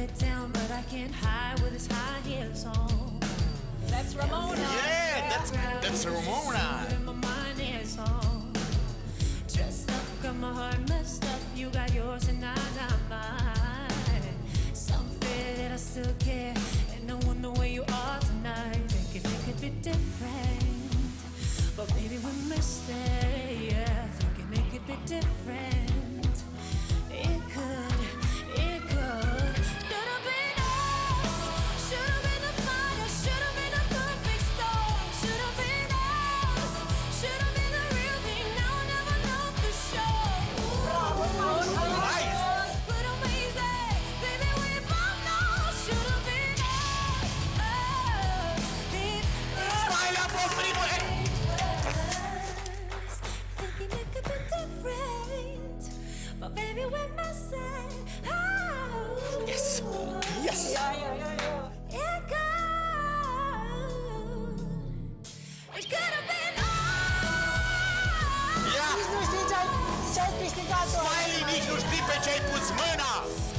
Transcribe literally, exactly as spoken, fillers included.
head down, but I can't hide with his high heels on. That's Ramona. Yeah, that's that's Ramona. My mind is on. Dressed up, got my heart messed up. You got yours and I got mine. Some fear that I still care, and I wonder where you are tonight. Thinking it could be different, but baby we missed it. Yeah, thinking it could be different. It could, it could. Should have been us. Should have been the fire. Should have been a perfect storm. Should have been us. Should have been the real thing. Now I never know for sure. Nice. But amazing, baby, we both know. Should have been us. Us. It, it Smile up, opening your head. was. Thinking it could be different, but baby, we're missing. Oh. Yes. Yes. Yeah, yeah, yeah, yeah. It could. It could have been us. Yeah. Nici nu știi ce-ai ce-ai câștigat. Smiley, nici nu știi pe ce ai pus mâna.